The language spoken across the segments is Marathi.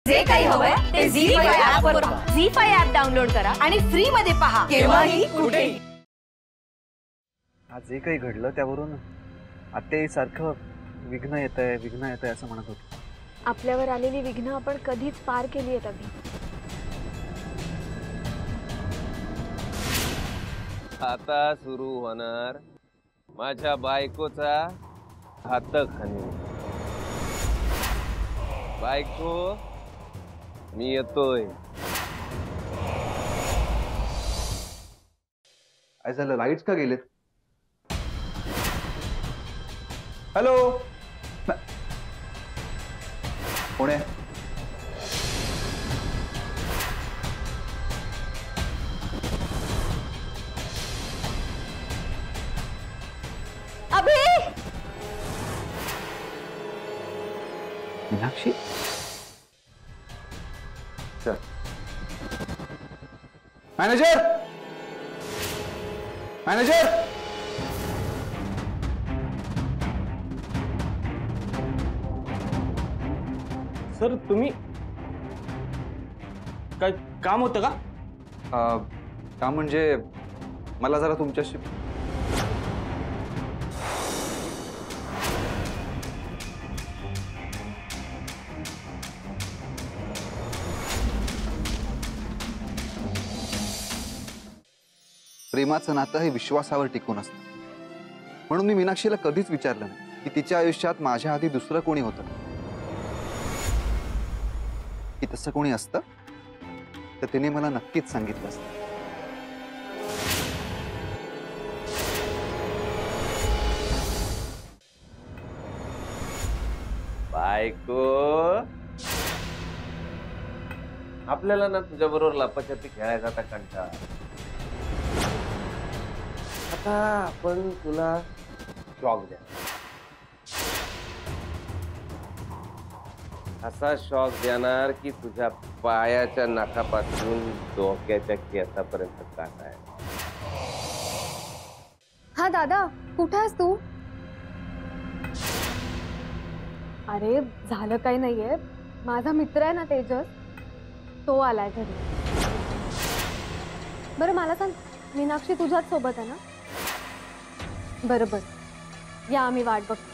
जे काही हवंय ते ZEE5 ऍप वर पहा. ZEE5 ऍप डाउनलोड करा आणि फ्री मध्ये पहा केव्हाही कुठेही. आज जे काही घडलं त्यावरून आत्याई सारखं विघ्न येतंय असं म्हणत होते. आपल्यावर आलेली विघ्न आपण कधीच पार केली आहेत अभि. आता सुरू होणार माझ्या बायकोचा हातखणी. बायको मी येतोय. काय झालं, लाईट्स का गेलेत? हॅलो, कोण आहे? अभि, मीनाक्षी. चल. Manager, manager. सर तुम्ही काय काम होतं का? काम म्हणजे मला जरा तुमच्याशी प्रेमाचं नातं हे विश्वासावर टिकून असतं. म्हणून मी मीनाक्षीला कधीच विचारलं नाही की तिच्या आयुष्यात माझ्या आधी दुसरं कोणी होतं. की तसं कोणी असतं तर तिने मला नक्कीच सांगितलं असतं. बायको, आपल्याला ना तुझ्या बरोबर लपाछपी खेळायचा आता कंटाळा. आता आपण तुला शॉक द्या. असा शॉक देणार की तुझ्या पायाच्या नाकापासून डोक्याच्या केसापर्यंत काटा आहे. हा दादा, कुठे आहेस तू? अरे झालं काही नाहीये, माझा मित्र आहे ना तेजस, तो आलाय घरी. बरं मला सांग, मीनाक्षी तुझ्याच सोबत आहे ना? बरोबर, या आम्ही वाट बघतो.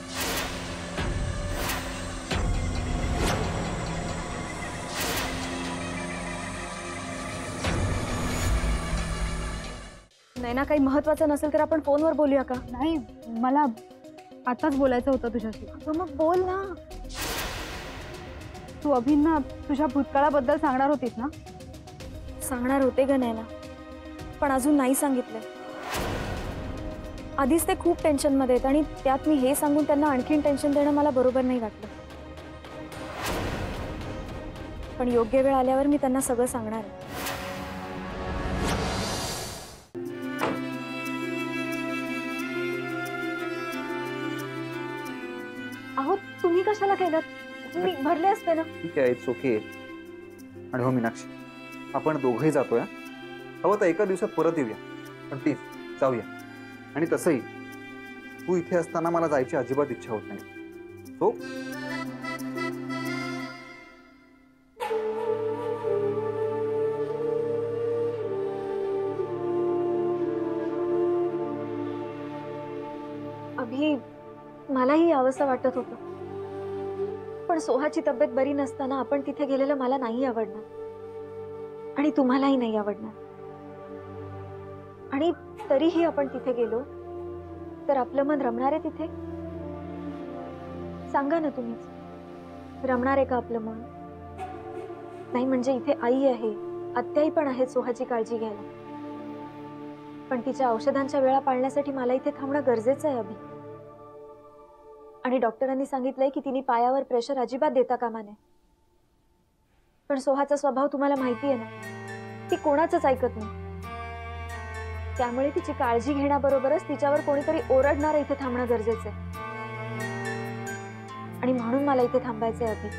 नाही ना, काही महत्वाचं नसेल तर आपण फोनवर बोलूया का? नाही, मला आताच बोलायचं होतं तुझ्याशी. मग बोल ना. तू अभिंना तुझ्या भूतकाळाबद्दल सांगणार होतीस ना? सांगणार होते ग नैना, पण अजून नाही सांगितलं. आधीच ते खूप टेन्शन मध्ये आहेत आणि त्यात मी हे सांगून त्यांना आणखीन टेन्शन देणं मला बरोबर नाही वाटलं. पण योग्य वेळ आल्यावर मी त्यांना सगळं सांगणार आहे. अहो तुम्ही कशाला केलं? तुम्ही भरले असते ना. ठीक आहे, इट्स ओके. आणि हो मीनाक्षी, आपण दोघंही जातोय. हवं तर एका दिवसात परत येऊया, पण प्लीज जाऊया. आणि तसंही तू इथे असताना मला जायची अजिबात इच्छा होत नाही. सो अभि, मलाही यावंसं वाटत होतं, पण सोहाची तब्येत बरी नसताना आपण तिथे गेलेलं मला नाही आवडणार आणि तुम्हालाही नाही आवडणार. आणि तरीही आपण तिथे गेलो तर आपलं मन रमणार आहे तिथे? सांगा ना तुम्हीच, रमणार आहे का आपलं मन? नाही म्हणजे इथे आई आहे, आत्याई पण आहेत सोहाची काळजी घ्यायला, पण तिच्या औषधांच्या वेळा पाळण्यासाठी मला इथे थांबणं गरजेचं आहे अभि. आणि डॉक्टरांनी सांगितलंय की तिने पायावर प्रेशर अजिबात देता कामा नये. पण सोहाचा स्वभाव तुम्हाला माहिती आहे ना, ती कोणाचंच ऐकत नाही. त्यामुळे तिची काळजी घेण्याबरोबरच तिच्यावर कोणीतरी ओरडणार इथे थांबणं गरजेचं आहे. आणि म्हणून मला इथे थांबायचंय अभि.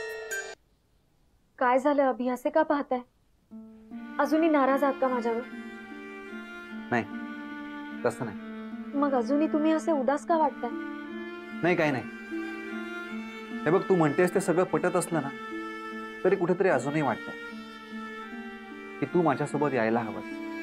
काय झालं अभि, असे का पाहताय? अजूनही नाराज आहात का माझ्यावर? नाही, तसं नाही. मग अजूनही तुम्ही असे उदास का वाटताय? नाही, काही नाही. हे बघ, तू म्हणतेस ते सगळं पटत असलं ना तरी कुठेतरी अजूनही वाटतं की तू माझ्यासोबत यायला हवं.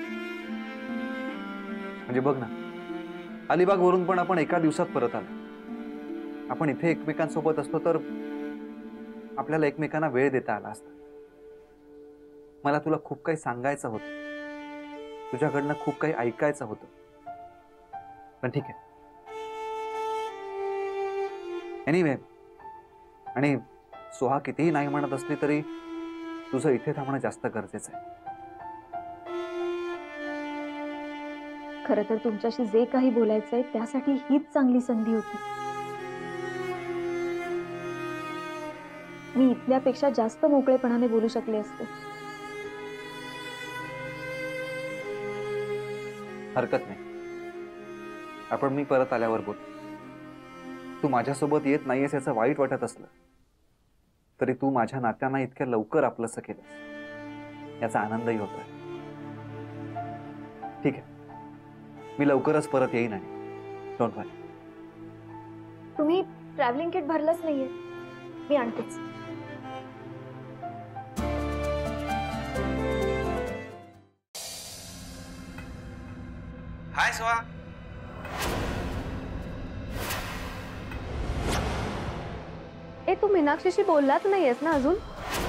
म्हणजे बघ ना, अलिबाग वरून पण आपण एका दिवसात परत आलो. आपण इथे एकमेकांसोबत असतो तर आपल्याला एकमेकांना वेळ देता आला असता. मला तुला खूप काही सांगायचं होतं, तुझ्याकडनं खूप काही ऐकायचं होतं, पण ठीक आहे. एनिवे, आणि सोहा कितीही नाही म्हणत असली तरी तुझं इथे थांबणं जास्त गरजेचं आहे. खरं तर तुमच्याशी जे काही बोलायचंय त्यासाठी हीच चांगली संधी होती. मी इथल्यापेक्षा जास्त मोकळेपणाने बोलू शकले असते. हरकत नाही, आपण मी परत आल्यावर बोल. तू माझ्यासोबत येत नाहीयेस याचं वाईट वाटत असलं तरी तू माझ्या नात्यांना इतक्या लवकर आपलंसं केलंस याचा आनंदही होतोय. ठीक आहे, मी लवकरच परत येईन आणि डोंट वरी. तुम्ही ट्रॅव्हलिंग किट भरलंच नाहीये, मी आणतेच. हाय सोहा. तू मीनाक्षीशी बोललाच नाहीयेस ना अजून?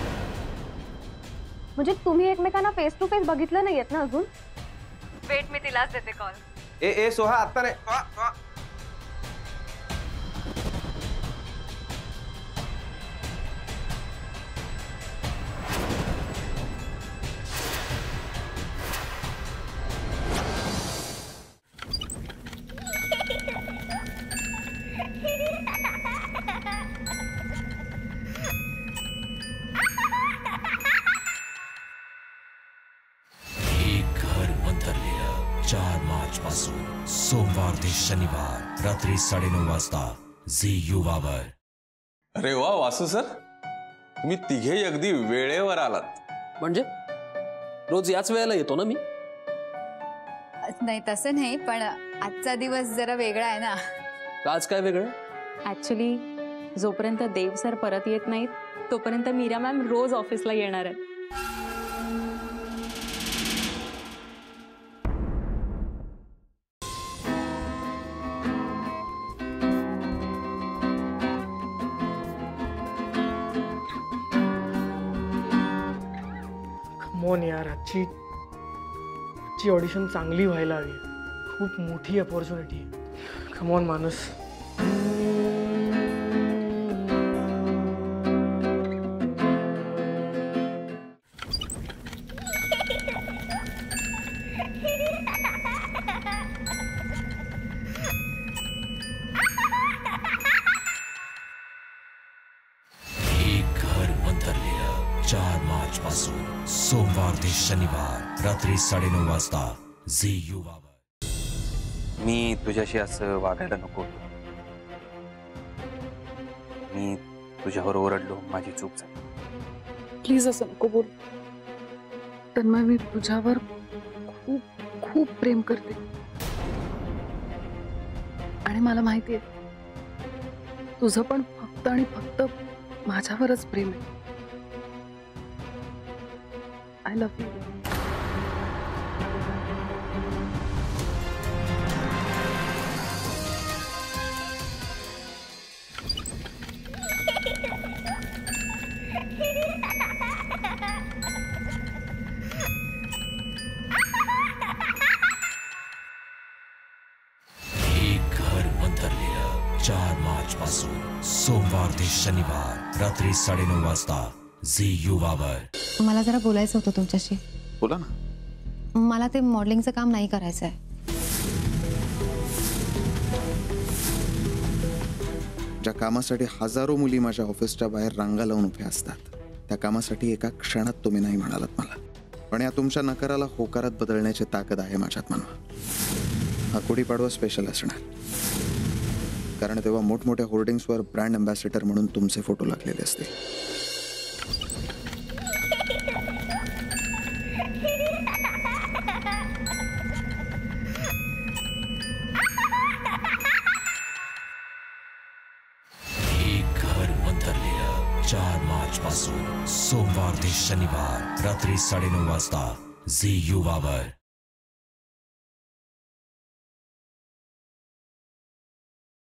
म्हणजे तुम्ही एकमेकांना फेस टू फेस बघितलं नाहीयेत ना अजून? वेट, मी तिलाच देते कॉल. ए सोहा, आता नाही. सोहा. सोमवार ते शनिवार रात्री 9:30 वाजता झी युवावर. अरे वा वासू सर, तुम्ही तिघेही अगदी वेळेवर आलात. म्हणजे रोज याच वेळेला येतो ना मी? नाही तसं नाही, पण आजचा दिवस जरा वेगळा आहे ना. आज काय वेगळं? ऍक्च्युली जोपर्यंत देव सर परत येत नाहीत तोपर्यंत मीरा मॅम रोज ऑफिसला येणार आहेत. कमॉन यार, आजची ऑडिशन चांगली व्हायला हवी. खूप मोठी अपॉर्च्युनिटी आहे. कमॉन माणूस. सोमवार ते शनिवार रात्री 9:30 वाजता झी युवावर. मी तुझ्याशी असं वागायला नको होतं. मी तुझ्यावर ओरडलो, माझी चूक झाली. प्लीज असं नको बोल. तन्मय, मी तुझ्यावर खूप खूप प्रेम करते आणि मला माहिती आहे तुझं पण फक्त आणि फक्त माझ्यावरच प्रेम आहे. I love you. सोमवार ते शनिवार रात्री 9:30 वाजता झी युवावर. मला जरा बोलायचं होतं तुमच्याशी. बोला ना. मला ते मॉडेलिंगचं काम नाही करायचं आहे. ज्या कामासाठी हजारो मुली माझ्या ऑफिसच्या बाहेर रांगा लावून उभ्या असतात, त्या कामासाठी एका क्षणात तुम्ही नाही म्हणालात मला. पण या तुमच्या नकाराला होकारात बदलण्याची ताकद आहे माझ्यात म्हणा. हा गुढीपाडवा स्पेशल असणार, कारण तेव्हा मोठमोठ्या होर्डिंग्सवर ब्रँड अँबॅसेडर म्हणून तुमचे फोटो लागलेले असतील. आजपासून सोमवार ते शनिवार रात्री 9:30 वाजता झी युवावर.